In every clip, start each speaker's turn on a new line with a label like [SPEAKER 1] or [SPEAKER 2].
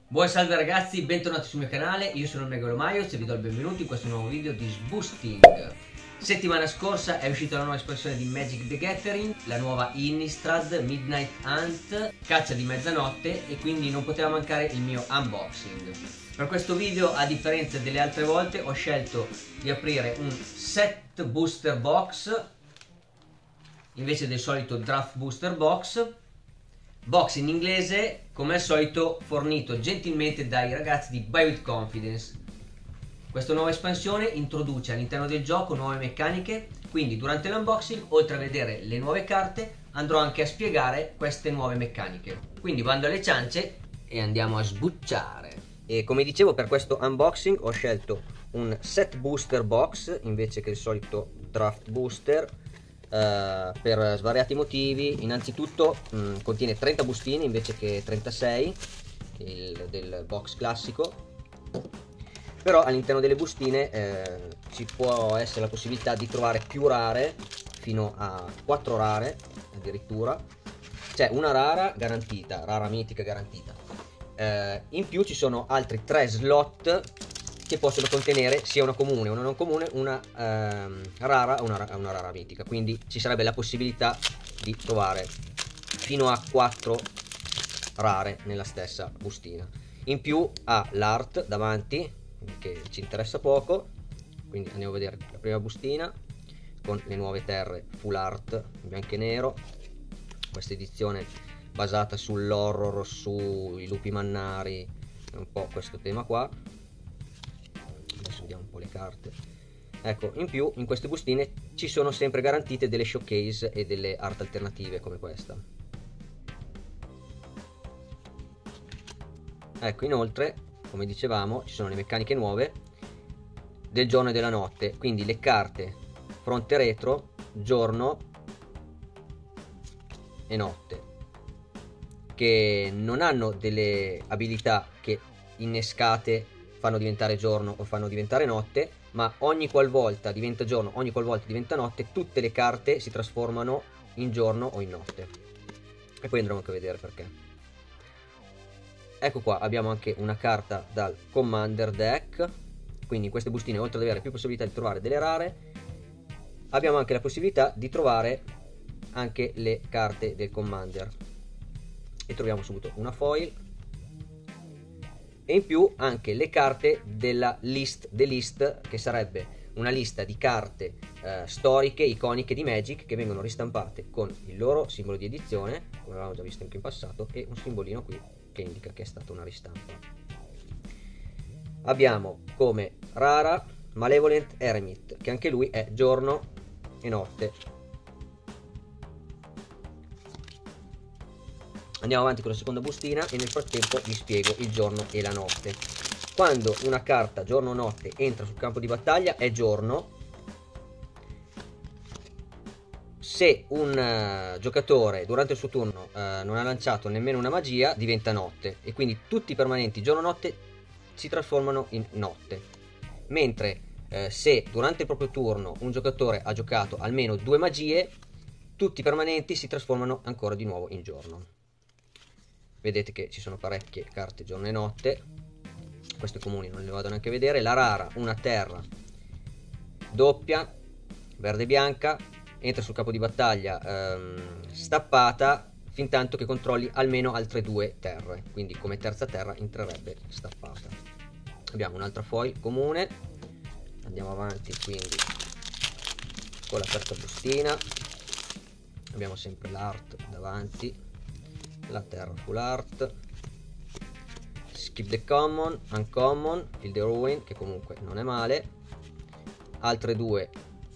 [SPEAKER 1] Buon salve ragazzi, bentornati sul mio canale, io sono il Megalomaios e vi do il benvenuto in questo nuovo video di Sboosting. Settimana scorsa è uscita la nuova espansione di Magic the Gathering, la nuova Innistrad Midnight Hunt, caccia di mezzanotte, e quindi non poteva mancare il mio unboxing. Per questo video, a differenza delle altre volte, ho scelto di aprire un set booster box invece del solito draft booster box in inglese, come al solito fornito gentilmente dai ragazzi di Buy With Confidence. Questa nuova espansione introduce all'interno del gioco nuove meccaniche, quindi durante l'unboxing, oltre a vedere le nuove carte, andrò anche a spiegare queste nuove meccaniche. Quindi bando alle ciance e andiamo a sbucciare. E come dicevo, per questo unboxing ho scelto un set booster box invece che il solito draft booster, per svariati motivi. Innanzitutto contiene 30 bustine invece che 36 del box classico, però all'interno delle bustine ci può essere la possibilità di trovare più rare, fino a 4 rare addirittura, cioè una rara garantita, rara mitica garantita. In più ci sono altri 3 slot che possono contenere sia una comune, una non comune, una rara o una rara mitica. Quindi ci sarebbe la possibilità di trovare fino a 4 rare nella stessa bustina. In più ha l'art davanti, che ci interessa poco, quindi andiamo a vedere la prima bustina con le nuove terre full art in bianco e nero. Questa edizione basata sull'horror, sui lupi mannari, un po' questo tema qua. Adesso vediamo un po' le carte. Ecco, in più in queste bustine ci sono sempre garantite delle showcase e delle art alternative come questa. Ecco, inoltre, come dicevamo, ci sono le meccaniche nuove del giorno e della notte, quindi le carte fronte e retro, giorno e notte, che non hanno delle abilità che innescate fanno diventare giorno o fanno diventare notte, ma ogni qualvolta diventa giorno, ogni qualvolta diventa notte, tutte le carte si trasformano in giorno o in notte. E poi andremo anche a vedere perché. Ecco qua, abbiamo anche una carta dal Commander Deck, quindi in queste bustine, oltre ad avere più possibilità di trovare delle rare, abbiamo anche la possibilità di trovare anche le carte del Commander. E troviamo subito una foil, e in più anche le carte della list, the list, che sarebbe una lista di carte storiche, iconiche di Magic, che vengono ristampate con il loro simbolo di edizione, come avevamo già visto anche in passato, e un simbolino qui che indica che è stata una ristampa. Abbiamo come rara Malevolent Eremit, che anche lui è giorno e notte. Andiamo avanti con la seconda bustina e nel frattempo vi spiego il giorno e la notte. Quando una carta giorno o notte entra sul campo di battaglia è giorno. Se un giocatore durante il suo turno non ha lanciato nemmeno una magia, diventa notte, e quindi tutti i permanenti giorno-notte si trasformano in notte. Mentre se durante il proprio turno un giocatore ha giocato almeno 2 magie, tutti i permanenti si trasformano ancora di nuovo in giorno. Vedete che ci sono parecchie carte giorno e notte. Queste comuni non le vado neanche a vedere. La rara, una terra doppia, verde e bianca, entra sul campo di battaglia stappata fin tanto che controlli almeno altre 2 terre, quindi come terza terra entrerebbe stappata. Abbiamo un'altra foil comune. Andiamo avanti quindi con la terza bustina. Abbiamo sempre l'art davanti, la terra full art, skip the common, uncommon, Field the Ruin, che comunque non è male, altre 2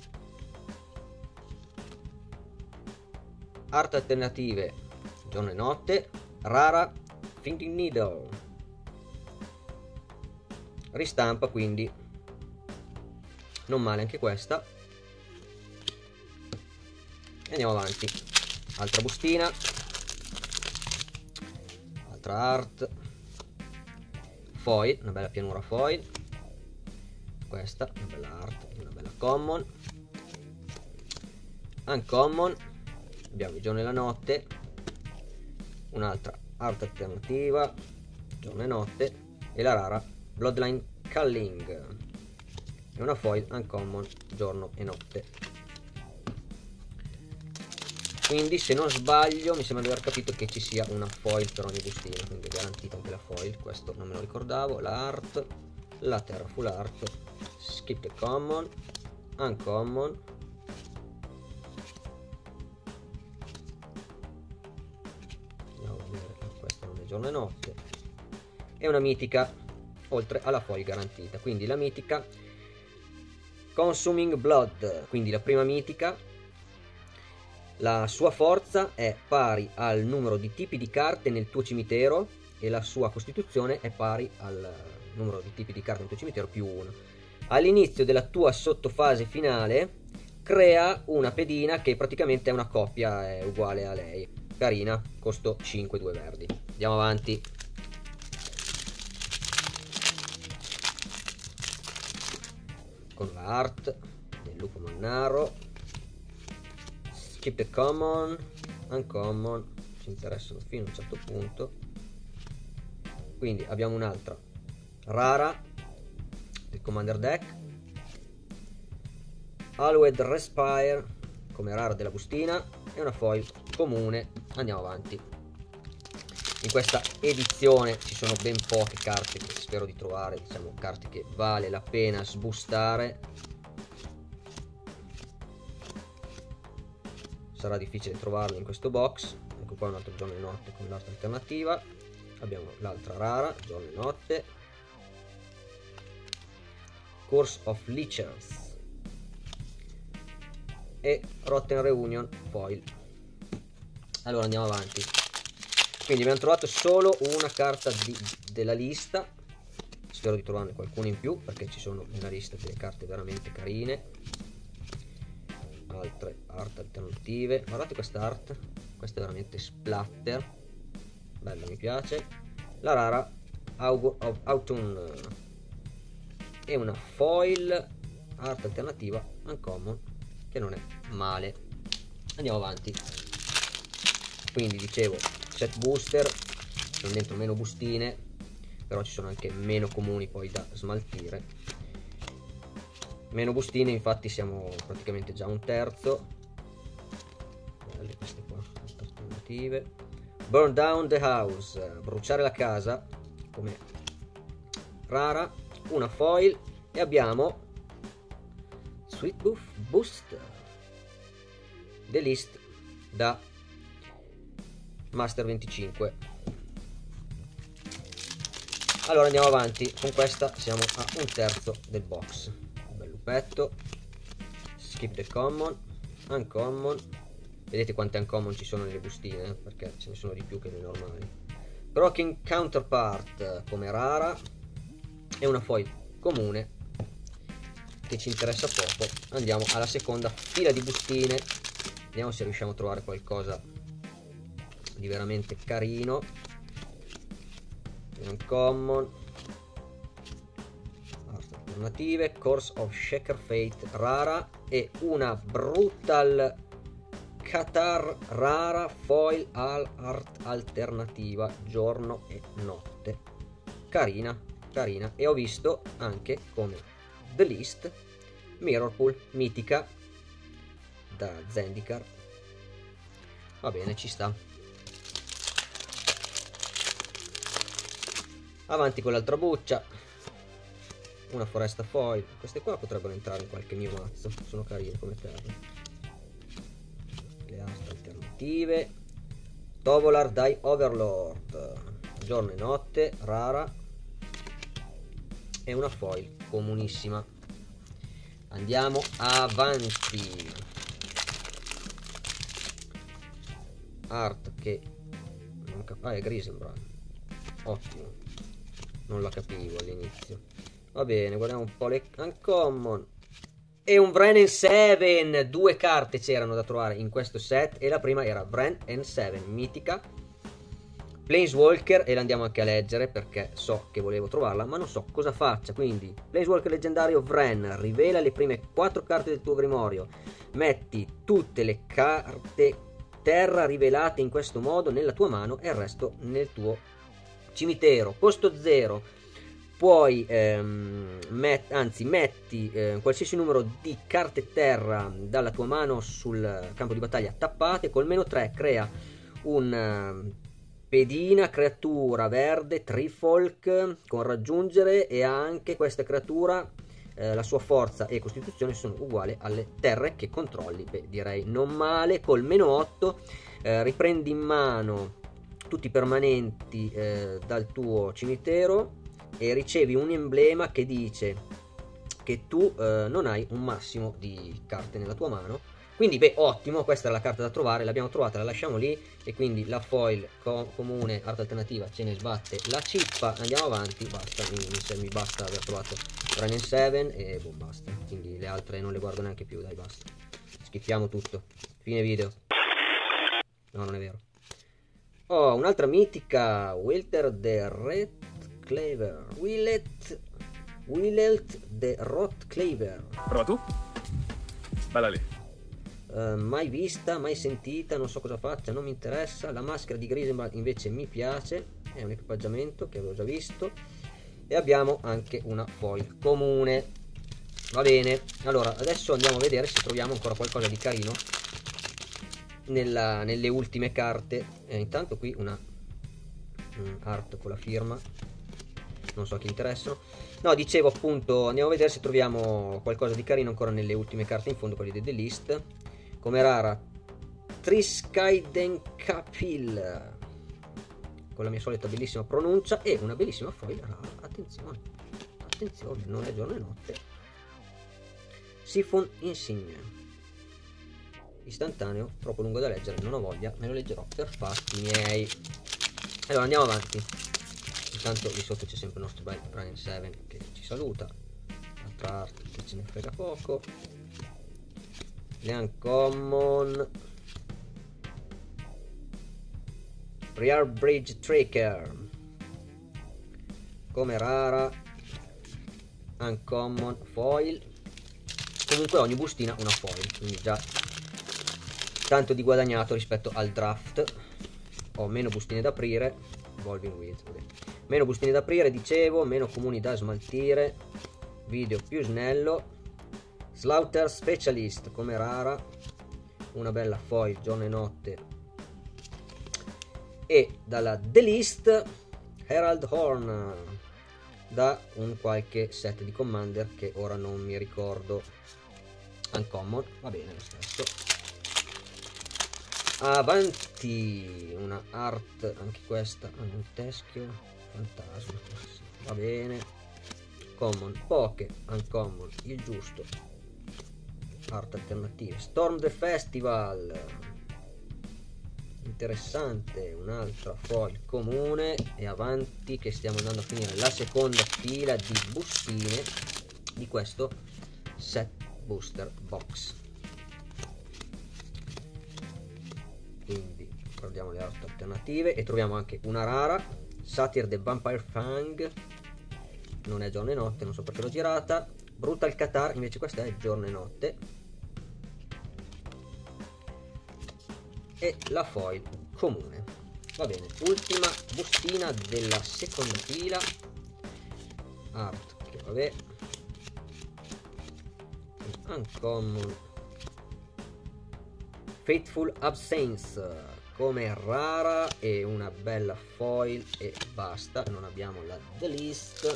[SPEAKER 1] art alternative giorno e notte, rara Thinking Needle, ristampa, quindi non male anche questa. E andiamo avanti, altra bustina, altra art, foil, una bella pianura foil, questa una bella art, una bella common, uncommon, abbiamo il giorno e la notte, un'altra art alternativa, giorno e notte, e la rara Bloodline Culling, è una foil uncommon, giorno e notte. Quindi se non sbaglio mi sembra di aver capito che ci sia una foil per ogni bustina, quindi è garantita anche la foil, questo non me lo ricordavo. La art, la terra full art, skip the common, uncommon, andiamo a vedere, questa non è giorno e notte, e una mitica oltre alla foil garantita. Quindi la mitica Consuming Blood, quindi la prima mitica, la sua forza è pari al numero di tipi di carte nel tuo cimitero e la sua costituzione è pari al numero di tipi di carte nel tuo cimitero più 1. All'inizio della tua sottofase finale crea una pedina che praticamente è una coppia, è uguale a lei, carina, costo 5, 2 verdi. Andiamo avanti. Con la art del lupo mannaro, skip the common, uncommon, ci interessano fino a un certo punto. Quindi abbiamo un'altra rara del commander deck, Alwed Respire come rara della bustina, e una foil comune. Andiamo avanti. In questa edizione ci sono ben poche carte che spero di trovare, diciamo carte che vale la pena sbustare. Sarà difficile trovarle in questo box. Ecco qua un altro giorno e notte con l'arte alternativa. Abbiamo l'altra rara, giorno e notte, Curse of Lichens, e Rotten Reunion foil. Allora andiamo avanti. Quindi abbiamo trovato solo una carta della lista, spero di trovarne qualcuna in più perché ci sono nella lista delle carte veramente carine. Altre art alternative, guardate questa art, questa è veramente splatter, bella, mi piace. La rara Augur of Autumn e una foil art alternativa uncommon che non è male. Andiamo avanti. Quindi dicevo, set booster, sono dentro meno bustine, però ci sono anche meno comuni poi da smaltire. Meno bustine, infatti siamo praticamente già un terzo. Belle queste qua, alternative. Burn down the house, bruciare la casa come rara, una foil, e abbiamo Sweet Buff Boost, The List da Master 25. Allora andiamo avanti, con questa siamo a un terzo del box. Bel lupetto, skip the common, uncommon, vedete quante uncommon ci sono nelle bustine, perché ce ne sono di più che nei normali. Broken Counterpart come rara, e una foil comune che ci interessa poco. Andiamo alla seconda fila di bustine, vediamo se riusciamo a trovare qualcosa di veramente carino. Uncommon, art alternative, Course of Shaker Fate rara, e una Brutal Qatar rara foil art alternativa giorno e notte, carina, carina. E ho visto anche come The List Mirrorpool mitica da Zendikar, va bene, ci sta. Avanti con l'altra buccia, una foresta foil, queste qua potrebbero entrare in qualche mio mazzo, sono carine come terra. Le art alternative, Tovolar Die Overlord, giorno e notte, rara, e una foil comunissima. Andiamo avanti. Art che non è Grisenbrand, ottimo, non la capivo all'inizio. Va bene, guardiamo un po' le uncommon. E un Wrenn and Seven, due carte c'erano da trovare in questo set, e la prima era Wrenn and Seven mitica Planeswalker, e la andiamo anche a leggere perché so che volevo trovarla ma non so cosa faccia. Quindi Planeswalker leggendario Wrenn, rivela le prime 4 carte del tuo grimorio, metti tutte le carte terra rivelate in questo modo nella tua mano e il resto nel tuo cimitero, costo 0, puoi metti qualsiasi numero di carte terra dalla tua mano sul campo di battaglia tappate, col -3 crea un pedina creatura verde Trifolk con raggiungere, e anche questa creatura la sua forza e costituzione sono uguali alle terre che controlli. Beh, direi non male. Col -8 riprendi in mano tutti i permanenti dal tuo cimitero e ricevi un emblema che dice che tu non hai un massimo di carte nella tua mano. Quindi beh, ottimo, questa è la carta da trovare, l'abbiamo trovata, la lasciamo lì, e quindi la foil comune arte alternativa ce ne sbatte la cippa. Andiamo avanti, basta, mi basta aver trovato Run 7 e boh, basta. Quindi le altre non le guardo neanche più, dai, basta. Schippiamo tutto, fine video. No, non è vero. Oh, un'altra mitica, Wilter the Red Cleaver. Willelt the Rotclaver.
[SPEAKER 2] Prova tu? Bella lì.
[SPEAKER 1] Mai vista, mai sentita, non so cosa faccia, non mi interessa. La maschera di Grisenbald invece mi piace, è un equipaggiamento che avevo già visto. E abbiamo anche una foil comune. Va bene, allora adesso andiamo a vedere se troviamo ancora qualcosa di carino nelle ultime carte. Intanto qui una art con la firma, non so a chi interessano. No, dicevo appunto, andiamo a vedere se troviamo qualcosa di carino ancora nelle ultime carte in fondo, quelle The List. Come rara Triskaiden-Kapil, con la mia solita bellissima pronuncia, e una bellissima foil rara. Attenzione, attenzione, non è giorno e notte. Siphon Insigne, istantaneo, troppo lungo da leggere, non ho voglia, me lo leggerò per fatti miei. Allora andiamo avanti. Intanto lì sotto c'è sempre il nostro bel Run 7 che ci saluta. Altra art che ce ne frega poco. Le Uncommon, Rear Bridge Tracker, come rara, Uncommon, foil. Comunque ogni bustina una foil, quindi già tanto di guadagnato rispetto al draft. Ho meno bustine da aprire, Evolving Wheels, meno bustine da aprire, dicevo, meno comuni da smaltire, video più snello. Slaughter Specialist, come rara, una bella foil giorno e notte. E dalla The List Herald Horn, da un qualche set di Commander che ora non mi ricordo. Uncommon, va bene lo stesso. Avanti, una art, anche questa, un teschio, fantasma, va bene. Common, poche, Uncommon, il giusto. Art alternative. Storm the Festival, interessante, un'altra foil comune. E avanti che stiamo andando a finire la seconda fila di bustine di questo set booster box. Quindi guardiamo le art alternative e troviamo anche una rara, Satyr the Vampire Fang, non è giorno e notte, non so perché l'ho girata. Brutal Qatar, invece questa è giorno e notte. E la foil comune. Va bene, ultima bustina della seconda fila. Art, che vabbè. Uncommon. Faithful Absence, come rara, e una bella foil e basta. Non abbiamo la The List.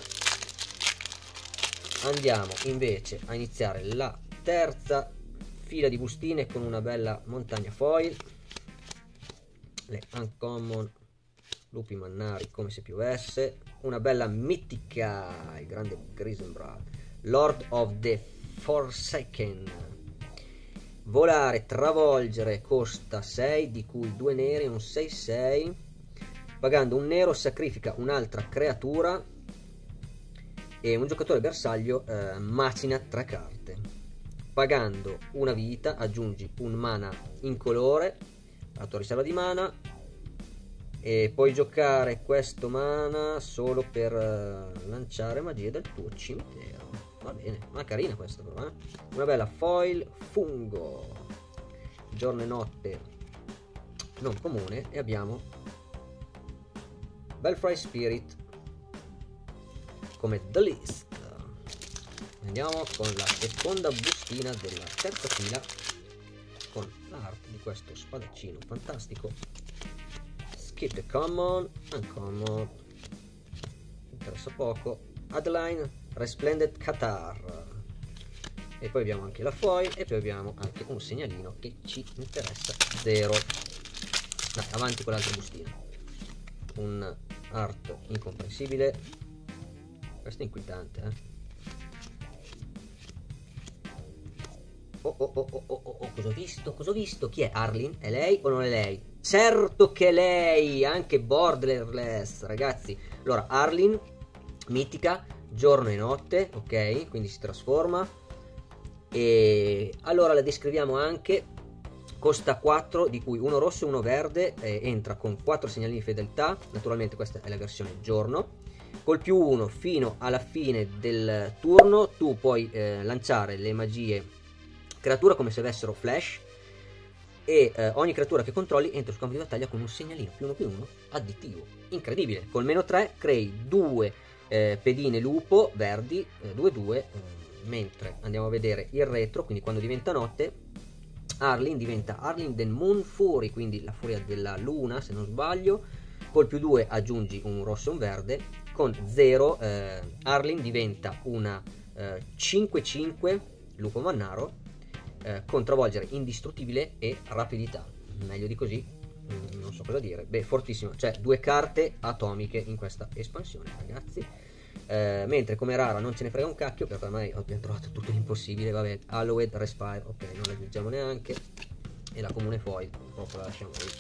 [SPEAKER 1] Andiamo invece a iniziare la terza fila di bustine con una bella montagna foil. Le Uncommon, lupi mannari come se piovesse. Una bella mitica, il grande Grisenbald, Lord of the Forsaken. Volare, travolgere, costa 6, di cui 2 neri e un 6/6. Pagando un nero sacrifica un'altra creatura e un giocatore bersaglio macina 3 carte. Pagando una vita aggiungi un mana incolore alla tua riserva di mana e puoi giocare questo mana solo per lanciare magie dal tuo cimitero. Va bene, ma carina questa però, una bella foil fungo, giorno e notte non comune. E abbiamo Belfry Spirit come The List. Andiamo con la seconda bustina della terza fila con l'arte di questo spadaccino fantastico. Skip the common, uncommon, interessa poco. Adeline Resplendent Qatar. E poi abbiamo anche la foil e poi abbiamo anche un segnalino che ci interessa 0. Dai, avanti con l'altra bustina. Un art incomprensibile. Questo è inquietante, eh. Cosa ho visto? Cosa ho visto? Chi è? Arlene? È lei o non è lei? Certo che è lei! Anche borderless, ragazzi. Allora, Arlene, mitica, giorno e notte, ok? Quindi si trasforma. E allora la descriviamo anche. Costa 4, di cui uno rosso e uno verde. Entra con 4 segnalini di fedeltà. Naturalmente questa è la versione giorno. Col più 1 fino alla fine del turno tu puoi lanciare le magie creatura come se avessero flash, e ogni creatura che controlli entra sul campo di battaglia con un segnalino +1/+1 additivo. Incredibile. Col -3 crei 2 pedine lupo verdi 2/2, mentre andiamo a vedere il retro, quindi quando diventa notte Arlene diventa Arlene the Moon Fury, quindi la furia della luna se non sbaglio. Col +2 aggiungi un rosso e un verde. Con 0 Arlene diventa una 5/5 lupo mannaro con travolgere indistruttibile e rapidità. Meglio di così non so cosa dire. Beh, fortissimo, cioè 2 carte atomiche in questa espansione, ragazzi. Mentre come rara non ce ne frega un cacchio, perché ormai abbiamo trovato tutto l'impossibile. Vabbè, Hallowed Respire, ok, non la aggiungiamo neanche. E la comune foil proprio la lasciamo lì.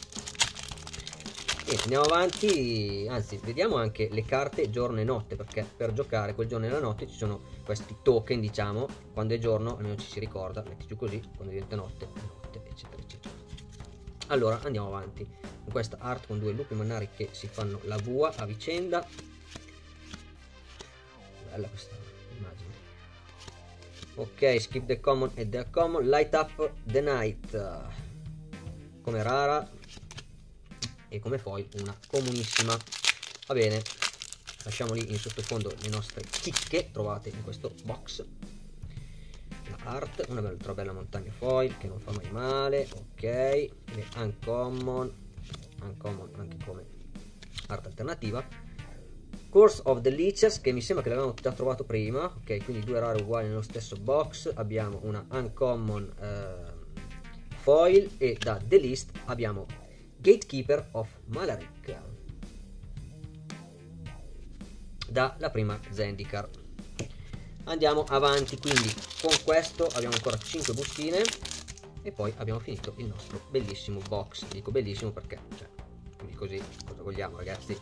[SPEAKER 1] E andiamo avanti, anzi vediamo anche le carte giorno e notte, perché per giocare quel giorno e la notte ci sono questi token, diciamo. Quando è giorno almeno ci si ricorda, metti giù così, quando diventa notte, eccetera eccetera. Allora andiamo avanti con questa art con 2 lupi mannari che si fanno la bua a vicenda. Bella questa immagine. Ok, skip the common e the common. Light up the night come rara, e come foil una comunissima. Va bene, lasciamo lì in sottofondo le nostre chicche trovate in questo box. La art, una altra bella montagna foil che non fa mai male. Ok, le uncommon anche come art alternativa. Course of the Leechers, che mi sembra che l'avevamo già trovato prima. Ok, quindi 2 rare uguali nello stesso box. Abbiamo una uncommon foil, e da The List abbiamo Gatekeeper of Malaric, dalla prima Zendikar. Andiamo avanti, quindi con questo abbiamo ancora 5 bustine e poi abbiamo finito il nostro bellissimo box. Dico bellissimo perché, cioè, quindi così cosa vogliamo, ragazzi?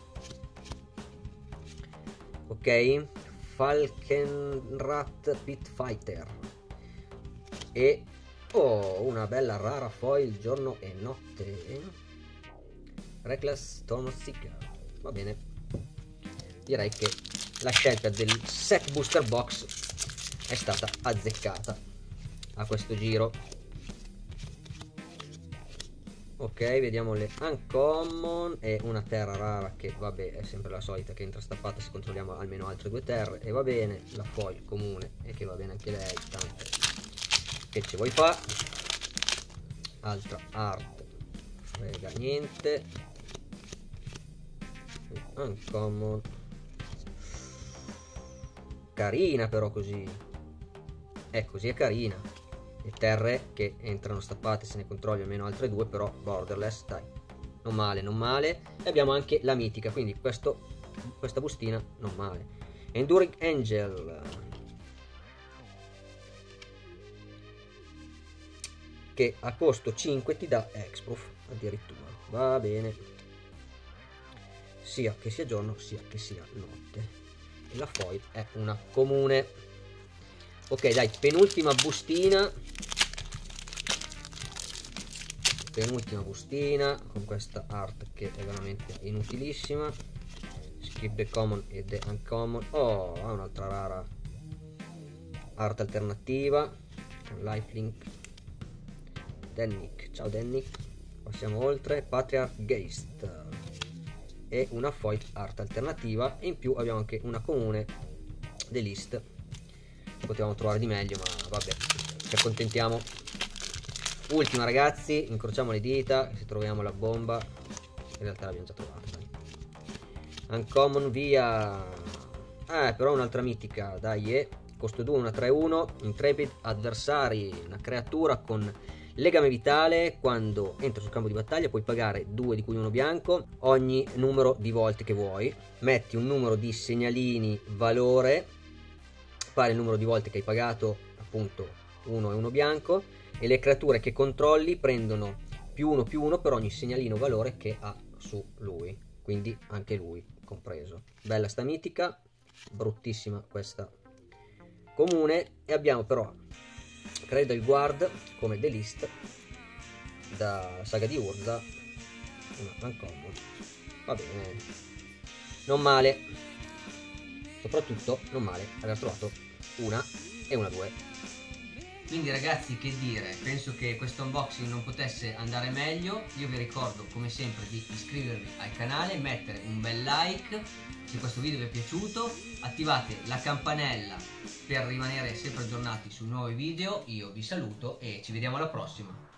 [SPEAKER 1] Ok, Falkenrat Pit Fighter e una bella rara foil giorno e notte. Reckless Stormseeker. Va bene, direi che la scelta del set booster box è stata azzeccata a questo giro. Ok, vediamo le uncommon e una terra rara che vabbè è sempre la solita, che entra stappata se controlliamo almeno altre 2 terre, e va bene. La foil comune e che va bene anche lei, tanto che ci vuoi fa. Altra art, frega niente. Uncommon, carina però così, così è carina. Le terre che entrano stappate se ne controlli almeno altre 2, però borderless, dai, non male, non male. E abbiamo anche la mitica, quindi questa bustina non male. Enduring Angel, che a costo 5 ti dà Hexproof addirittura. Va bene, sia che sia giorno sia che sia notte. E la foil è una comune. Ok, dai, penultima bustina con questa art che è veramente inutilissima. Skip the common e the uncommon. Oh, ha un'altra rara art alternativa con lifelink. Dennick, ciao Dennick. Passiamo oltre. Patriarch Geist e una foil art alternativa, e in più abbiamo anche una comune dell'East. Potevamo trovare di meglio, ma vabbè, ci accontentiamo. Ultima ragazzi, incrociamo le dita se troviamo la bomba. In realtà l'abbiamo già trovata, dai. Uncommon via. Però un'altra mitica, dai, costo 2, una 3-1, Intrepid Adversari, una creatura con legame vitale. Quando entra sul campo di battaglia puoi pagare 2, di cui uno bianco, ogni numero di volte che vuoi. Metti un numero di segnalini valore pari al numero di volte che hai pagato, appunto 1 e 1 bianco, e le creature che controlli prendono +1/+1 per ogni segnalino valore che ha su lui, quindi anche lui compreso. Bella sta mitica, bruttissima questa comune. E abbiamo però Cradle Guard come The List da Saga di Urza, una uncommon, va bene, non male, soprattutto non male aver trovato una e una 2. Quindi ragazzi, che dire, penso che questo unboxing non potesse andare meglio. Io vi ricordo come sempre di iscrivervi al canale, mettere un bel like se questo video vi è piaciuto, attivate la campanella per rimanere sempre aggiornati su nuovi video. Io vi saluto e ci vediamo alla prossima.